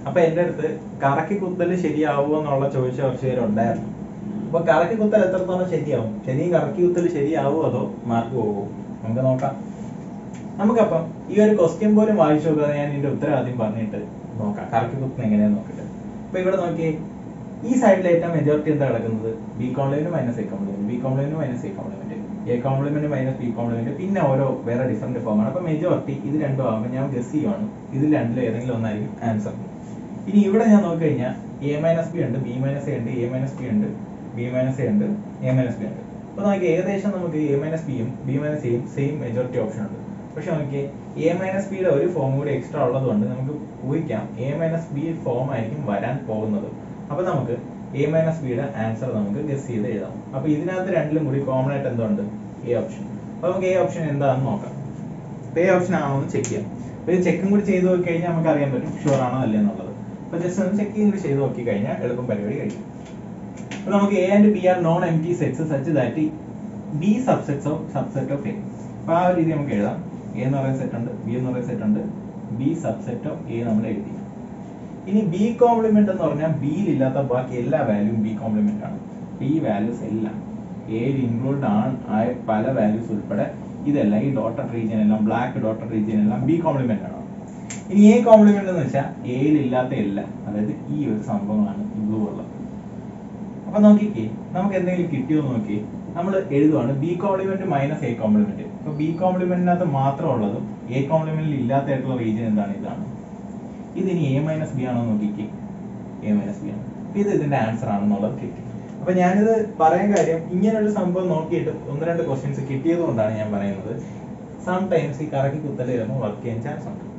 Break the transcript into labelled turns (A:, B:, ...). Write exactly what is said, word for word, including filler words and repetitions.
A: അപ്പൊ എന്റെ അടുത്ത് കറക്കി കുത്തല് ശരിയാവുമോ എന്നുള്ള ചോദിച്ച കുറച്ച് പേരുണ്ടായിരുന്നു. അപ്പൊ കറക്കി കുത്തൽ എത്രത്തോളം ശരിയാവും, ശരിയും കറക്കി കുത്തൽ ശരിയാവുമോ അതോ മാർക്ക് പോകുമോ, നമുക്ക് നോക്കാം. നമുക്കപ്പം ഈ ഒരു ക്വസ്റ്റ്യൻ പോലും വായിച്ചു നോക്കാതെ ഞാൻ ഇതിന്റെ ഉത്തരം ആദ്യം പറഞ്ഞിട്ട് നോക്കാം കറക്കി കുത്തുന്ന എങ്ങനെയാന്ന് നോക്കിട്ട്. അപ്പൊ ഇവിടെ നോക്കിയേ, ഈ സൈഡിൽ ഏറ്റവും മെജോറിറ്റി എന്താ കിടക്കുന്നത്, B complement minus A complement, B complement minus A complement, A complement minus B complement, പിന്നെ ഓരോ വേറെ ഡിഫറെന്റ് ഫോമാണ്. അപ്പൊ മെജോറിറ്റി ഇത് രണ്ടും ആകുമ്പോൾ ഞാൻ ഗസ് ചെയ്യുവാണ് ഇതിൽ രണ്ടിലും ഏതെങ്കിലും ഒന്നായിരിക്കും ആൻസർ. ഇനി ഇവിടെ ഞാൻ നോക്കി കഴിഞ്ഞാൽ എ മൈനസ് ബി ഉണ്ട്, ബി മൈനസ് എ ഉണ്ട്, എ മൈനസ് ബി ഉണ്ട്, ബി മൈനസ് എ ഉണ്ട്, എ മൈനസ് ബി ഉണ്ട്. അപ്പൊ നമുക്ക് ഏകദേശം നമുക്ക് എ മൈനസ് ബിയും ബി മൈനസ് എയും സെയിം മെജോറിറ്റി ഓപ്ഷൻ ഉണ്ട്. പക്ഷെ നമുക്ക് എ മൈനസ് ബിയുടെ ഒരു ഫോം കൂടി എക്സ്ട്രാ ഉള്ളതുകൊണ്ട് നമുക്ക് ഊഹിക്കാം എ മൈനസ് ബി ഫോം ആയിരിക്കും വരാൻ പോകുന്നത്. അപ്പൊ നമുക്ക് എ മൈനസ് ബിയുടെ ആൻസർ നമുക്ക് ഗസ് ചെയ്ത് എഴുതാം. അപ്പൊ ഇതിനകത്ത് രണ്ടിലും കൂടി കോമൺ ആയിട്ട് എന്തുണ്ട്, എ ഓപ്ഷൻ. അപ്പൊ നമുക്ക് എ ഓപ്ഷൻ എന്താണെന്ന് നോക്കാം. എ ഓപ്ഷൻ ആണോ എന്ന് ചെക്ക് ചെയ്യാം. അപ്പൊ ഇത് ചെക്കും കൂടി ചെയ്ത് നോക്കി കഴിഞ്ഞാൽ നമുക്ക് അറിയാൻ പറ്റും ഷുവർ ആണോ അല്ലേ എന്നുള്ളത്. അപ്പൊ ജസ്റ്റ് ഒന്ന് ചെക്കിങ് കൂടി ചെയ്ത് നോക്കി കഴിഞ്ഞാൽ എളുപ്പം പരിപാടി കഴിയും. അപ്പൊ നമുക്ക് A and B are non empty sets such that B subsets of subset of A. അപ്പൊ ആ ഒരു രീതി നമുക്ക് എഴുതാം. എ എന്ന് പറയുന്ന സെറ്റ് ഉണ്ട്, ബി എന്ന് പറയുന്ന സെറ്റ് ഉണ്ട്, ബി സബ്സെറ്റ് ഓഫ് എ നമ്മൾ എഴുതി. ഇനി ബി കോംപ്ലിമെന്റ് എന്ന് പറഞ്ഞാൽ ബിയിൽ ഇല്ലാത്ത ബാക്കി എല്ലാ വാല്യൂം ബി കോംപ്ലിമെന്റ് ആണ്. ഈ വാല്യൂസ് എല്ലാം എയിൽ ഇൻക്ലൂഡ് ആണ് ആയ പല വാല്യൂസ് ഉൾപ്പെടെ ഇതെല്ലാം ഈ ഡോട്ടഡ് റീജിയൻ എല്ലാം ബ്ലാക്ക് ഡോട്ടഡ് റീജിയൻ എല്ലാം ബി കോംപ്ലിമെന്റ് ആണ്. ഇനി എ കോംപ്ലിമെന്റ് എന്ന് വെച്ചാൽ എയിൽ ഇല്ലാത്ത എല്ലാം, അതായത് ഈ ഒരു സംഭവമാണ് ബ്ലൂ ഉള്ളത്. അപ്പൊ നോക്കിക്കേ, നമുക്ക് എന്തെങ്കിലും കിട്ടിയോ നോക്കി നമ്മൾ എഴുതുവാണ് B complement minus A complement. അപ്പൊ ബി കോംപ്ലിമെന്റിനകത്ത് മാത്രം ഉള്ളതും എ കോംപ്ലിമെന്റിൽ ഇല്ലാത്തതായിട്ടുള്ള റീജിയൻ എന്താണ്, ഇതാണ്. ഇതിനി എ മൈനസ് ബി ആണോ നോക്കിക്കേ, എ മൈനസ് ബി ആണ്. ഇത് ഇതിന്റെ ആൻസർ ആണെന്നുള്ളത് കിട്ടി. അപ്പൊ ഞാനിത് പറയാൻ കാര്യം ഇങ്ങനൊരു സംഭവം നോക്കിയിട്ട് ഒന്ന് രണ്ട് ക്വസ്റ്റ്യൻസ് കിട്ടിയത് കൊണ്ടാണ് ഞാൻ പറയുന്നത്. സം ടൈംസ് ഈ കറക്കി കുത്തൽ വരുമ്പോൾ വർക്ക് ചെയ്യാൻ ചാൻസ് ഉണ്ട്.